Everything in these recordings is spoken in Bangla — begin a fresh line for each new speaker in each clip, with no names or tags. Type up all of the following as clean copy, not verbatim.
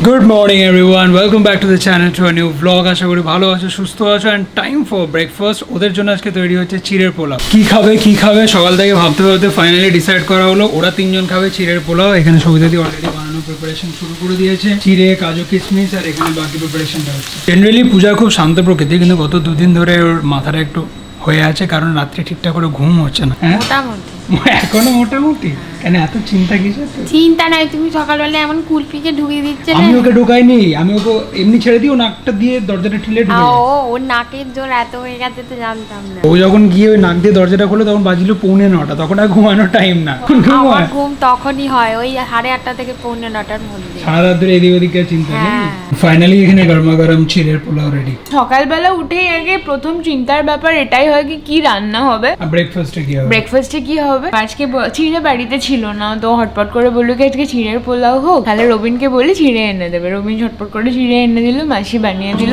Good morning everyone, welcome back to the channel to a new vlog. আশা করি ভালো আছো, সুস্থ আছো and time for breakfast. ওদের জন্য আজকে তৈরি হচ্ছে চিড়ের পোলাও। কি খাবে সকাল থেকে ভাবতে ফাইনালি ডিসাইড করা হলো ওরা তিনজন খাবে চিড়ের পোলাও। এখানে সবিতাদি অলরেডি বানানোর প্রিপারেশন শুরু করে দিয়েছে, চিড়ে, কাজু, কিশমিশ আর এখানে বাকি প্রিপারেশনটা হচ্ছে। জেনারেলি পূজা খুব শান্ত প্রকৃতি, কিন্তু গত দুদিন ধরে ওর মাথাটা একটু হয়ে আছে, কারণ রাত্রে ঠিকঠাক করে ঘুম হচ্ছে না। এখনো মোটামুটি কেন এত চিন্তা কিসের?
চিন্তা নাই, তুমি সকালবেলা এমন কুলপিকে ঢুকিয়ে দিচ্ছে।
আমি ওকে ঢোকাইনি, আমি ওকে এমনি ছেড়ে দিই, ও নাকটা দিয়ে দরজাটা ঠেলে ঢুকে যায়।
ওর নাকের জোর এত হয়ে গেছে তো জানতাম না।
ও যখন গিয়ে ওই নাক দিয়ে দরজাটা খোলে তখন বাজলো 9:45, তখন আর ঘুমানোর টাইম না।
আমার ঘুম তখনই হয় ওই 8:30 থেকে 9:45-র মধ্যে।
সারা রাত ধরে এদিক ওদিকে চিন্তা নেই। ফাইনালি এখানে গরমা গরম চিড়ের পোলাও রেডি।
সকালবেলা উঠেই আগে প্রথম চিন্তার ব্যাপার এটাই হয় কি রান্না হবে,
ব্রেকফাস্টে কি হবে।
আজকে চিড়ে বাড়িতে ছিল না, তো হটপট করে বললো কি আজকে চিড়ের পোলাও হোক। তাহলে রবিনকে বলি চিড়ে এনে দেবে। রবিন ঝটপট করে চিড়ে এনে দিল, মাসি বানিয়ে দিল।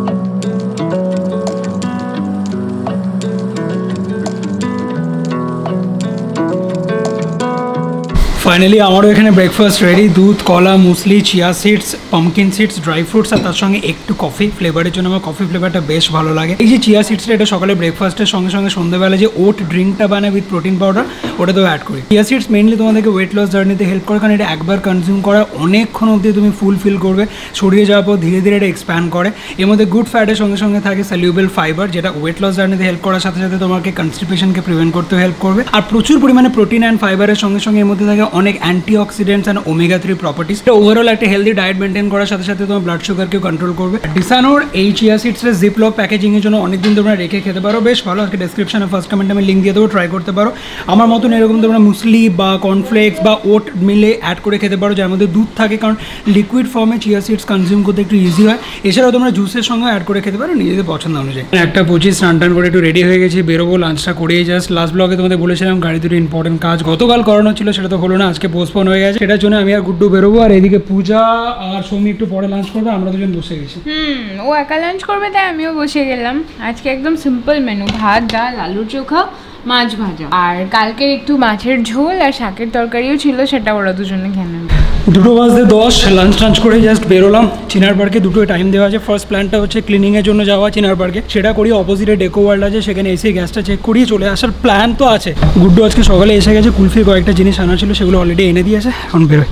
ফাইনালি আমারও এখানে ব্রেকফাস্ট রেডি। দুধ, কলা, muesli, chia seeds, pumpkin seeds, dry fruits আর তার সঙ্গে একটু কফি ফ্লেভারের জন্য। আমার কফি ফ্লেভারটা বেশ ভালো লাগে। এই যে চিয়া সিডসটা, এটা সকালে ব্রেকফাস্টের সঙ্গে সঙ্গে সন্ধ্যাবেলা যে ওট ড্রিঙ্কটা বানায় উইথ প্রোটিন পাউডার, ওটাতেও অ্যাড করি। চিয়া সিডস মেনলি তোমাদেরকে ওয়েট লস জার্নিতে হেল্প করে, কারণ এটা একবার কনজিউম করার অনেকক্ষণ অবধি তুমি ফুল ফিল করবে। শরীরে যাওয়ার পর ধীরে ধীরে এটা এক্সপ্যান্ড করে। এর মধ্যে গুড ফ্যাটের সঙ্গে সঙ্গে থাকে সলিউবল ফাইবার, যেটা ওয়েট লস জার্নিতে হেল্প করার সাথে সাথে তোমাকে কনস্টিপেশনকে প্রিভেন্ট করতে হেল্প করবে। আর প্রচুর পরিমাণে প্রোটিন অ্যান্ড ফাইবারের সঙ্গে সঙ্গে এর মধ্যে থাকে অনেক অ্যান্টিঅক্সিডেন্টস অ্যান্ড ওমেগা 3 প্রপার্টিস। এটা ওভারঅল একটা হেলদি ডায়েট মেনটেন করার সাথে সাথে তোমার ব্লাড সুগারকেও কন্ট্রোল করবে। ডিসানোর এই চিয়া সিডসের জিপলক প্যাকেজিংয়ের জন্য অনেকদিন তোমরা রেখে খেতে পারো, বেশ ভালো। আজকে ডেসক্রিপশনে ফার্স্ট কমেন্টে আমি লিঙ্ক দিয়ে দেবো, ট্রাই করতে পারো। আমার মতন এরকম তোমরা মুসলি বা কর্নফ্লেক্স বা ওট মিলে অ্যাড করে খেতে পারো, যার মধ্যে দুধ থাকে, কারণ লিকুইড ফর্মে চিয়া সিডস কনজিউম করতে একটু ইজি হয়। এছাড়াও তোমরা জুসের সঙ্গে অ্যাড করে খেতে পারো নিজেদের পছন্দ অনুযায়ী। 1:25 স্নান টান করে একটু রেডি হয়ে গেছি, বেরোবো। লাঞ্চটা করেই জাস্ট লাস্ট ব্লগে তোমাদের বলেছিলাম গাড়ি দুটো ইম্পর্টেন্ট কাজ গতকাল করানো ছিল, সেটা তো হলো না, আজকে পোস্টপোন হয়ে গেছে। সেটার জন্য আমি আর গুড্ডু বেরোবো, আর এদিকে পূজা আর সৌমি একটু পরে লাঞ্চ করবে, আমরা দুজন বসে গেছি।
ও একা লাঞ্চ করবে, তাই আমিও বসে গেলাম। আজকে একদম সিম্পল মেনু, ভাত, ডাল, আলুর চোখা, মাছ ভাজা, আর কালকের একটু মাছের ঝোল আর শাকের তরকারিও ছিল, সেটা ওরা দুজনে খেয়ে নেবে।
2:10 লাঞ্চ টাঞ্চ করে জাস্ট বেরোলাম। চিনার পার্কে দুটোই টাইম দেওয়া আছে। ফার্স্ট প্ল্যানটা হচ্ছে ক্লিনিংয়ের জন্য যাওয়া চিনার পার্কে, সেটা করি। অপোজিটে ডেকো ওয়ার্ল্ড আছে, সেখানে এসে গ্যাসটা চেক করিয়ে চলে আসার প্ল্যান তো আছে। গুড্ডু আজকে সকালে এসে গেছে, কুলফির কয়েকটা জিনিস আনা ছিল, সেগুলো অলরেডি এনে দিয়েছে। এখন বেরোয়।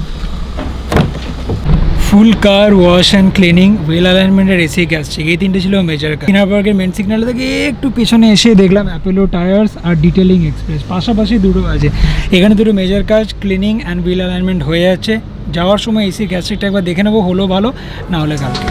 Full car wash and cleaning, wheel অ্যালাইনমেন্টের এসি গ্যাস চেক, এই তিনটে ছিল মেজর কাজ। চিনার পার্কের মেন সিগন্যাল থেকে একটু পেছনে এসে দেখলাম অ্যাপোলো টায়ার্স আর ডিটেলিং এক্সপ্রেস, পাশাপাশি দুটো আছে। এখানে দুটো মেজর কাজ, ক্লিনিং অ্যান্ড হুইল অ্যালাইনমেন্ট হয়ে যাচ্ছে। যাওয়ার সময় এসি গ্যাস চেকটা একবার দেখে নেবো, হলো ভালো, না হলে কালকে।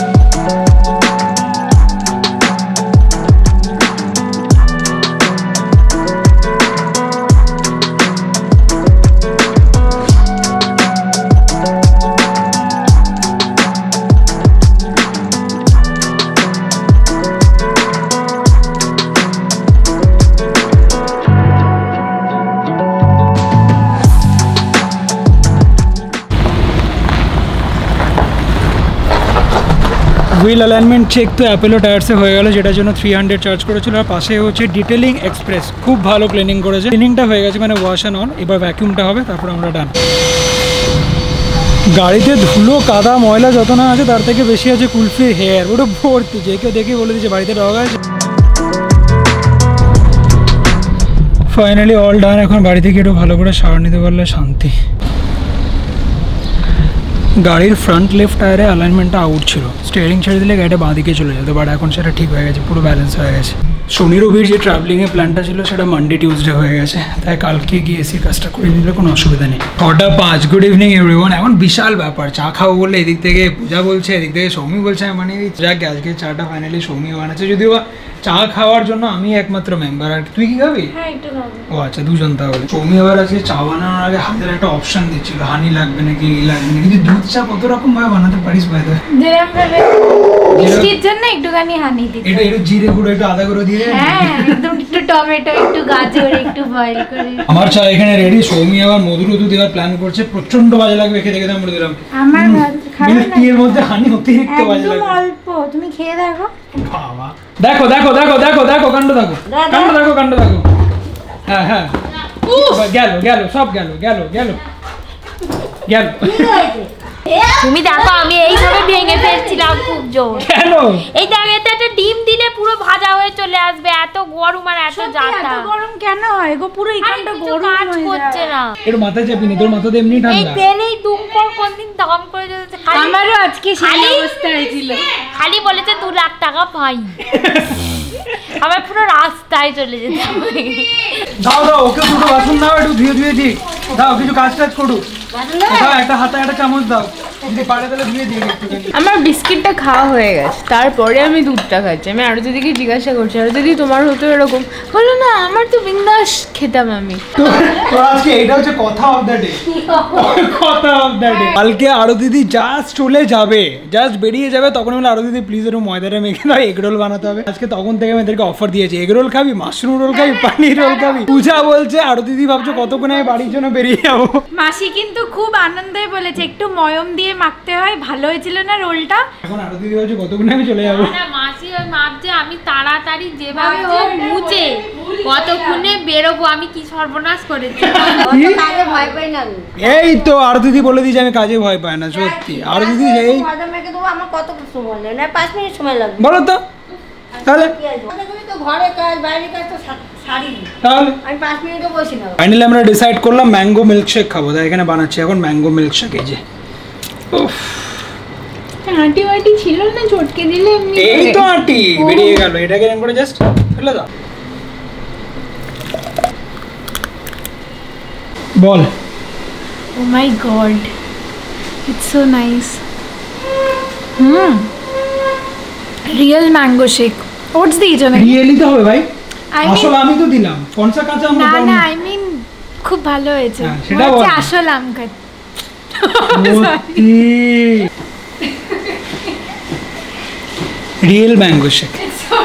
হুইল অ্যালাইনমেন্ট চেক তো অ্যাপোলো টায়ার্সে হয়ে গেল, যেটার জন্য 300 চার্জ করেছিল। আর পাশে হচ্ছে ডিটেলিং এক্সপ্রেস, খুব ভালো ক্লিনিং করেছে। ক্লিনিংটা হয়ে গেছে, মানে ওয়াশ অ্যান্ড অন। এবার ভ্যাকিউমটা হবে, তারপর আমরা ডান। গাড়িতে ধুলো, কাদা, ময়লা যত না আছে তার থেকে বেশি আছে কুলফির হেয়ার, ওটা ভর্তি। যে কেউ দেখে বলে দিচ্ছে বাড়িতে ডগ আছে। Finally all done. এখন বাড়ি থেকে একটু ভালো করে শাওয়ার নিতে পারলে শান্তি। গাড়ির ফ্রন্ট লেফট টায়ারে অ্যালাইনমেন্টটা আউট ছিল, স্টিয়ারিং ছেড়ে দিলে গাড়িটা বাঁ দিকে চলে যেত, বাট এখন সেটা ঠিক হয়ে গেছে, পুরো ব্যালেন্স হয়ে গেছে। শনি রবির যে ট্রাভেলিংয়ের প্ল্যানটা ছিল সেটা মানডে টিউসডে হয়ে গেছে, তাই কালকে গিয়ে এসির কাজটা করে নিলে কোনো অসুবিধা নেই। 5:05। Good evening everyone. এখন বিশাল ব্যাপার, চা খাবো বললে এদিক থেকে পূজা বলছে, এদিক থেকে সৌমি বলছে, মানে যাক আজকে চাটা ফাইনালি সৌমি বানাচ্ছে। যদিও চা খাওয়ার জন্য আমি একমাত্র মেম্বার, আর তুই কি খাবি? ও আচ্ছা, দুজন তাহলে। সৌমি আবার আজকে চা বানানোর আগে হাতের একটা অপশন দিচ্ছিল, হানি লাগবে নাকি লাগবে না। কিন্তু দুধ চা কত রকম ভাবে বানাতে পারিস ভাই?
মিষ্টির জন্য একটুখানি হানি দিতে,
একটু জিরে গুঁড়ো, একটু আদা গুঁড়ো দিয়ে,
একদম একটু টমেটো, একটু গাজর, একটু বয়েল করে।
আমার চা এখানে রেডি। সৌমি আবার মধু দেওয়ার প্ল্যান করছে, প্রচন্ড বাজে লাগবে খেতে খেতে। আমরা দিলাম
আমার
মিল্কির মধ্যে হানি অতিরিক্ত বাজে লাগবে,
অল্প। তুমি খেয়ে দেখো।
বাবা দেখো দেখো দেখো দেখো দেখো কাণ্ড দেখো, কাণ্ড দেখো, কাণ্ড দেখো। হ্যাঁ হ্যাঁ, গেল সব গেল।
তুমি দেখো, আমি এই জোর।
কেন?
এই দেখ এতে একটা ডিম দিলে পুরো ভাজা হয়ে চলে আসবে, এত গরম আর এত জাতা।
এত গরম কেন হয় গো? পুরো এখানটা গরম
কাজ করছে না।
একটু মাথা চাপি নি, তোর মাথা তো এমনি
এই
ঠান্ডা।
তেলেই দুম পর কোনদিন দাম করে দিতে।
আমারও আজকে সেই অবস্থা হয়েছিল।
খালি বলেছে 2 লাখ টাকা পাই, আমার পুরো রাস্তায় চলে যেতে হবে।
দাও দাও, ওকে দুটো বাসন দাও, একটু ধুয়ে ধুয়ে দিই। দাও কিছু কাজ টাজ করুক। দাও একটা হাতে একটা চামচ দাও, যদি পারে তাহলে ধুয়ে দিই একটুখানি।
আমার বিস্কিটটা খাওয়া হয়ে গেছে, তারপরে আমি দুধটা খাচ্ছি। আমি আরো দিদিকে জিজ্ঞাসা করছি, আর যদি তোমার হতো এরকম, বলো না আমার তো বিন্দাস খেতাম আমি।
তো আজকে এটা হচ্ছে কথা অফ দ্য ডে, কথা অফ দ্য ডে। কালকে আরো দিদি জাস্ট চলে যাবে, জাস্ট বেরিয়ে যাবে, তখন বলে আরো দিদি প্লিজ একটু ময়দাটা মেখে দাও, এগ রোল বানাতে হবে। আজকে তখন থেকে আমি এদেরকে অফার দিয়েছি, এগ রোল খাবি, মাশরুম রোল খাবি, পানির রোল খাবি। পূজা বলছে আরো দিদি ভাবছো কতক্ষণে আমি বাড়ির জন্য বেরিয়ে যাবো।
মাসি কিন্তু খুব আনন্দে বলেছে একটু ময়ম দিয়ে মাখতে হয়, ভালো হয়েছিল না রোলটা।
এখন আরো দিদি ভাবছো কতক্ষণে আমি চলে যাবো।
না মাসি ওই ভাবছে আমি তাড়াতাড়ি যেভাবে হোক মুছে কতক্ষণে বেরোবো, আমি কি সর্বনাশ করেছি।
কাজে ভয় পাই না আমি।
এই তো আরো দিদি বলে দিয়েছে আমি কাজে ভয় পাই না, সত্যি। আরো দিদি এই
ময়দা মেখে দেবো, আমার কত সময় লাগে না, 5 মিনিট সময় লাগবে।
বলো তো তাহলে,
কি আছে? তুমি তো ঘরে কাজ বাইরে কাজ তো সারি,
তাহলে
আমি 5 মিনিটও বসি না।
ফাইনালি আমরা ডিসাইড করলাম ম্যাঙ্গো মিল্কশেক খাবো, তাই এখানে বানাচ্ছি এখন ম্যাঙ্গো মিল্কশেক। এই যে উফ,
আঁটি ওয়াটি ছিল না, চটকে দিলে এমনি
এই তো আটি বেরিয়ে গেল। এটাকে এরকম করে জাস্ট ফেলে দাও। বল।
Oh my god, it's so nice. Real mango shake. What's the age?
Really তো হবে ভাই,
I mean-
আসলে আমি তো দিলাম কোনসা কাঁচা আমরা
না
দাও
না,
না।
I mean খুব ভালো হয়েছে।
হ্যাঁ, সেটা
মনে হচ্ছে
বল।
আসল আম খাচ্ছি।
সত্যি রিয়েল ম্যাঙ্গো শেক।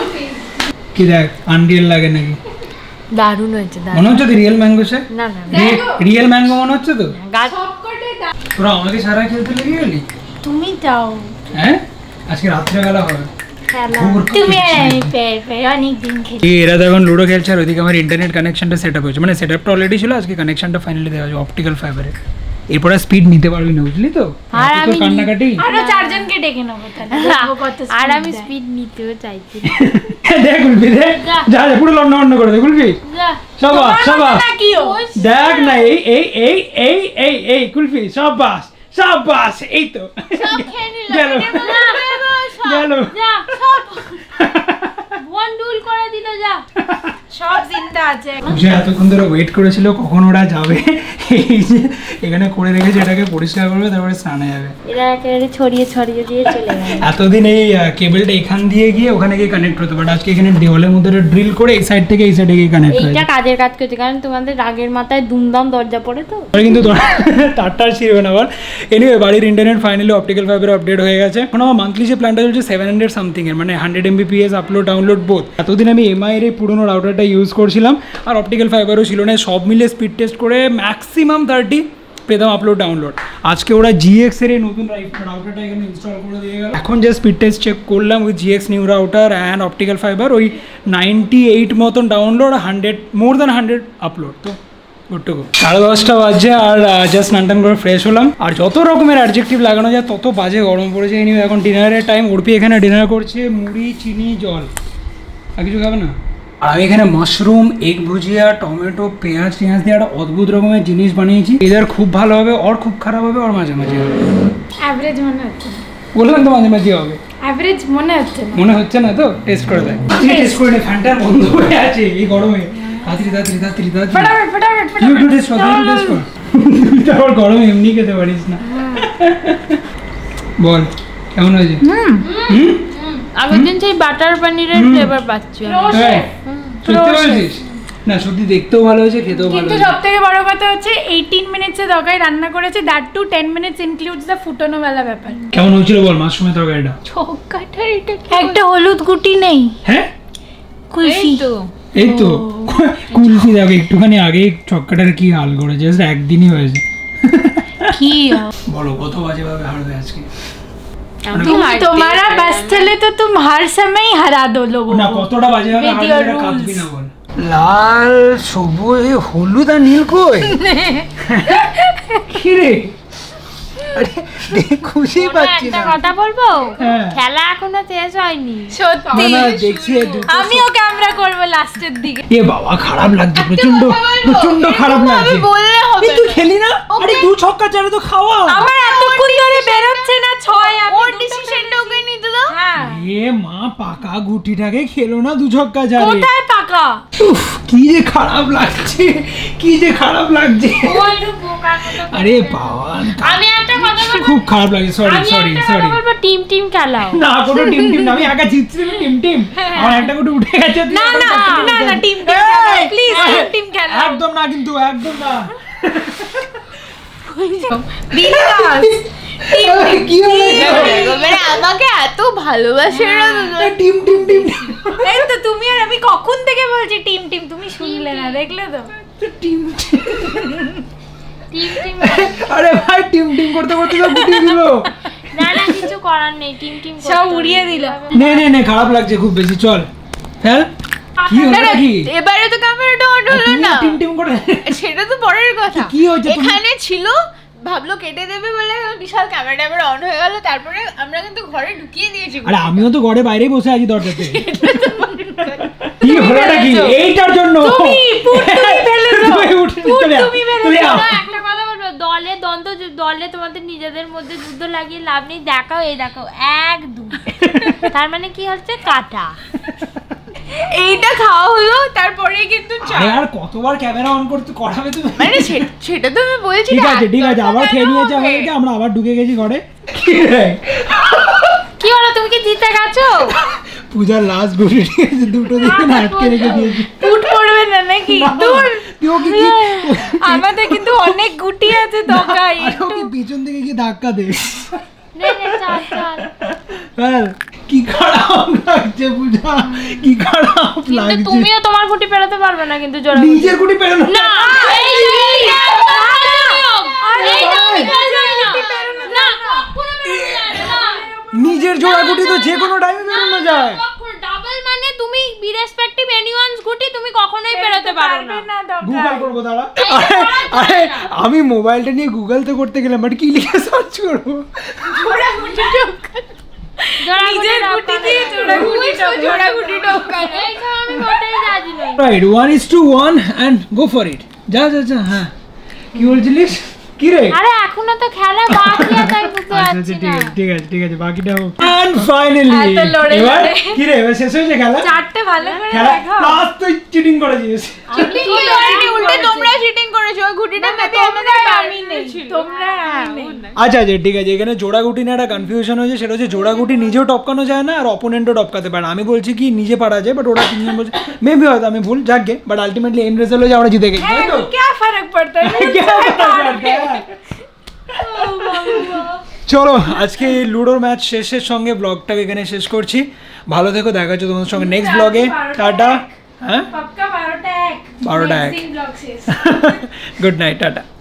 কি দেখ আনরিয়েল লাগে নাকি?
দারুণ হয়েছে, দারুণ।
মনে হচ্ছে তো রিয়েল ম্যাঙ্গো শেক?
না না
রিয়েল ম্যাঙ্গো মনে হচ্ছে তো?
গাছ
তোরা আমাকে সারা খেলতে লেগে গেলি?
তুমি যাও।
হ্যাঁ আজকে রাত্রেবেলা হবে।
তুমি আর আমি পেয়ে অনেক দিন খেলি।
এরা তো এখন লুডো খেলছে, আর ওইদিকে আমার ইন্টারনেট কানেকশনটা সেট আপ হয়েছে, মানে সেট আপটা অলরেডি ছিল, আজকে কানেকশনটা ফাইনালি দেওয়া হয়েছে অপটিক্যাল ফাইবারে। এরপরে স্পিড নিতে পারবি না, বুঝলি তো?
আর
এত তো
আমি
কান্নাকাটি।
আরো 4 জনকে ডেকে নেবো তাহলে, দেখবো কত speed
আর আমি
দেয়।
স্পিড নিতেও চাইছি।
দেখ গুলফি দেখ, যা যা পুরো লন্ডন করে দে গুলফি।
যা।
সবাস সবাস,
না কি ও?
দেখ না এই এই এই এই এই এই কুলফি, সবাস সবাস, এই তো
সব খেয়ে নিল।
গেল গেল।
যা সব বন্ডুল করে দিল, যা।
সব চিন্তা আছে।
যে এতক্ষণ ধরে ওয়েট করেছিল কখন ওরা যাবে, এই যে এখানে করে রেখেছে, এটাকে পরিষ্কার করবে তারপরে স্নানে যাবে।
এরা একেবারে ছড়িয়ে ছড়িয়ে দিয়ে চলে গেল।
এতদিন এই কেবলটা এখান দিয়ে গিয়ে ওখানে গিয়ে কানেক্ট হতো, বাট আজকে এখানে দেওয়ালের মধ্যে ড্রিল করে এই সাইড থেকে এই সাইডে গিয়ে কানেক্ট
এইটা
হয়েছে।
কাজের কাজ করছে, কারণ তোমাদের রাগের মাথায় দুমদাম দরজা পড়ে তো।
কিন্তু তারটার ছিড়বে না বল। এনিওয়ে বাড়ির internet finally optical fibre update হয়ে গেছে। এখন আমার মান্থলি যে প্ল্যানটা চলছে 700 সামথিং এর, মানে 100 Mbps আপলোড ডাউনলোড বোথ। এতদিন আমি এমআই এর এই পুরোনো রাউটারটা ইউজ করছিলাম, আর অপটিক্যাল ফাইবারও ছিল না, সব মিলে স্পিড টেস্ট করে ম্যাক্সিমাম 30 পেতাম আপলোড ডাউনলোড। আজকে ওরা জিএক্স এর এই নতুন রাউটারটা এখানে ইনস্টল করে দিয়ে গেল। এখন যে স্পিড টেস্ট চেক করলাম with GX new router and optical fibre, ওই 98 মতন ডাউনলোড, 100 মোর দ্যান 100 আপলোড। তো গুডটুকু 10:30 বাজছে, আর জাস্ট স্নান টান করে ফ্রেশ হলাম। আর যত রকমের অ্যাডজেক্টিভ লাগানো যায় তত বাজে গরম পড়েছে। এনিওয়ে এখন ডিনারের টাইম। উর্পি এখানে ডিনার করছে মুড়ি, চিনি, জল, আর কিছু খাবে না। আর আমি এখানে মাশরুম, এগ ভুজিয়া, টমেটো, পেঁয়াজ টিয়াজ দিয়ে একটা অদ্ভুত রকমের জিনিস বানিয়েছি। এদের খুব ভালো হবে, ওর খুব খারাপ হবে, ওর মাঝামাঝি হবে।
অ্যাভারেজ মনে হচ্ছে না।
বললাম তো মাঝামাঝি হবে।
অ্যাভারেজ মনে হচ্ছে না।
মনে হচ্ছে না তো? টেস্ট করে দেয়। টেস্ট করে নে, ফ্যানটা বন্ধ হয়ে আছে এই গরমে। তাড়াতাড়ি তাড়াতাড়ি তাড়াতাড়ি তাড়াতাড়ি
ফটাফট ফটাফট
তুই একটু টেস্ট কর, তুই একটু টেস্ট কর। তুই তো আবার গরমে এমনি খেতে পারিস না। বল কেমন হয়েছে?
আগের দিন সেই বাটার পনিরের ফ্লেভার পাচ্ছি আমি।
হ্যাঁ, সত্যি বলছিস? না সত্যি দেখতেও ভালো হয়েছে, খেতেও ভালো
কিন্তু
হয়েছে।
সব থেকে বড় কথা হচ্ছে 18 মিনিটসে তরকারি রান্না করেছে, that to 10 minutes includes the ফুটানোওয়ালা ব্যাপার।
কেমন হয়েছিল বল মাশরুমের তরকারিটা?
চোখ কাটার এটা
একটা হলুদ গুটি নেই।
হ্যাঁ
কুলফি
তো
এই তো কুলফি দেখো একটুখানি আগে ছক্কাটার কি হাল করে, জাস্ট একদিনই হয়েছে।
কি
বলো কত বাজে ভাবে হারবে আজকে?
तुम्हारा बस चले तो तुम हर समय ही हरा दो लोगों
না
को।
কতটা বাজে ভাবে
With
হারবে
your
এটা
rules.
কাঁদবি না বল। লাল সবুজ হলুদ আর নীল কই? কি রে? আরে খুশি
কোনো
পাচ্ছি
একটা
না।
কথা বলবো,
হ্যাঁ।
খেলা এখনো শেষ হয়নি।
সত্যি
না, দেখছি
আমিও ক্যামেরা করবো লাস্টের দিকে।
এ বাবা খারাপ লাগছে, প্রচন্ড প্রচন্ড খারাপ লাগছে।
বললে হবে
এই তুই খেলি না? আরে 2 ছক্কা চারে তো খাওয়া।
আমার এতক্ষণ ধরে বেরোচ্ছে না 6
ওর ডিসিশনটা ওকে নিতে দাও।
হ্যাঁ
এ মা পাকা গুটিটাকে খেলো না 2 ছক্কা চারে।
কোথায় পাকা?
উফ, কি যে খারাপ লাগছে, কি যে খারাপ লাগছে।
ও একটু বোকার মতো করে।
আরে বাবা
আমি একটা কথা বলবো,
খুব খারাপ লাগছে, সরি
আমি
সরি
একটা
সরি।
কথা বলবো, টিম টিম খেলাও।
না কোনো টিম টিম না, আমি একা জিতছি, টিম টিম। আমার একটা করে উঠে গেছে। তুই
না
একটা
না
করে
না না টিম টিম
এই!
প্লিজ টিম খেলো।
একদম না কিন্তু, একদম না।
বিন্দাস
কি হলো?
মানে আমাকে এত ভালোবাসে
টিম টিম টিম
এই তো তুমি আর আমি কখন থেকে বলছি টিম টিম, তুমি শুনলে না, দেখলে তো?
টিম।
টিম টিম
আরে ভাই টিম টিম করতে করতে সব গুটিয়ে দিল।
না না, কিছু করার নেই, টিম টিম করতে
সব
হবে।
উড়িয়ে দিল।
নে নে নে, খারাপ লাগছে খুব বেশি, চল হ্যাঁ। কি হলো কি?
এবারে তো ক্যামেরাটা অন হলো না,
টিম টিম করে
সেটা তো পরের কথা।
কি হয়েছে? তুমি-
এখানে ছিল, ভাবলো কেটে দেবে বলে বিশাল ক্যামেরা অন হয়ে গেল, তারপরে আমরা কিন্তু ঘরে ঢুকিয়ে দিয়েছি।
আরে আমিও তো ঘরে বাইরেই বসে আছি দরজাতে। কি হলোটা কি? এইটার জন্য
তুমি ফেলেছো।
তুমি উঠে চলে আও।
তুমি
চলে আও।
না, একটা কথা বলবো, দলে দ্বন্দ্ব, দলে তোমাদের নিজেদের মধ্যে যুদ্ধ লাগিয়ে লাভ নেই। দেখাও, এই দেখাও, 1 2, তার মানে কি হচ্ছে কাটা।
এইটা খাওয়া হলো, তারপরে কিন্তু
আরে আর কতবার ক্যামেরা অন করতে করাবে তুমি?
মানে সেটা তো আমি বলছি
ঠিক
না,
আছে ঠিক আছে, আবার খেয়ে নিয়েছে
হবে।
আমাদেরকে, আমরা আবার ঢুকে গেছি ঘরে। কি রে?
কি হলো, তুমি কি জিতে গেছো?
পূজার লাস্ট গুটি দিয়েছে, দুটো দিকে না আটকে রেখে দিয়েছি।
ফুট পড়বে না নাকি?
না,
দূর
তুই ওকে কি
আমাদের কিন্তু অনেক গুটি আছে দোকায়।
আরে ওকে পিছন থেকে কি ধাক্কা দে।
নে নে, চল চল।
হ্যাঁ, কি খারাপ লাগছে পূজা, কি খারাপ
কিন্তু
লাগছে।
তুমিও তোমার গুটি পেরোতে পারবে না কিন্তু জোরে।
নিজের গুটি পেরোনো
না, এইটা নিয়ম। এইটা আমি পেরোতে পারি না। না, কখনো পেরোতে পারবে না।
নিজের জোড়া গুটি তো যে কোনো টাইমে বেরোনো যায়।
কখনো ডাবল মানে তুমি বিরেসপেক্টিভ এনিওয়ানস গুটি তুমি কখনোই পেরোতে পারো না।
না
গুগল
দোকায়।
করবো দাঁড়া। আরে আমি মোবাইলটা নিয়ে গুগলতে করতে গেলাম, বাট কি লিখে সার্চ করবো?
জোড়া
নিজের গুটি দিয়ে জোড়া গুটি ঢোকানো।
এই সব আমি মোটেই রাজি নই।
Right, 1:1 and go for it. যা যা যা। হ্যাঁ কি বলছিলিস? কি রে?
আরে এখনো তো খেলা বাকি আছে, আমি বুঝতে
আচ্ছা
পারছি
ঠিক
না।
আছে ঠিক আছে ঠিক আছে, বাকিটা হোক। And finally
এত লড়ে
এবার
লড়ে।
কি রে, এবার শেষ হয়েছে খেলা?
চারটে ভালো করে
খেলা
দেখাও।
প্লাস তুই চিটিং করেছিস।
চিটিং করেনি, উল্টে তোমরা চিটিং করেছো। ওই ঘুটিটা মেবি আমাদের
আমি নেই, তোমরা আমি নেই।
আচ্ছা আচ্ছা ঠিক আছে, এখানে জোড়া গুটি নিয়ে একটা কনফিউশন হয়েছে, সেটা হচ্ছে জোড়া গুটি নিজেও টপকানো যায় না আর অপোনেন্টও টপকাতে পারে না। আমি বলছি কি নিজে পারা যায়, বাট ওরা তিনজন বলছে মেবি হয়তো আমি ভুল, যাকগে, বাট আলটিমেটলি এন্ড রেজাল্ট হয়ে আমরা জিতে গেছি, তাই তো?
क्या फर्क पड़ता है?
চলো আজকে এই লুডোর ম্যাচ শেষের সঙ্গে ব্লগটাকে এখানে শেষ করছি। ভালো থেকো, দেখা হচ্ছে তোমাদের সঙ্গে নেক্সট ব্লগে। টাটা। হ্যাঁ
पक्का 12টা 1
12টা 1।
ब्लॉग शेष।
Good night, tata.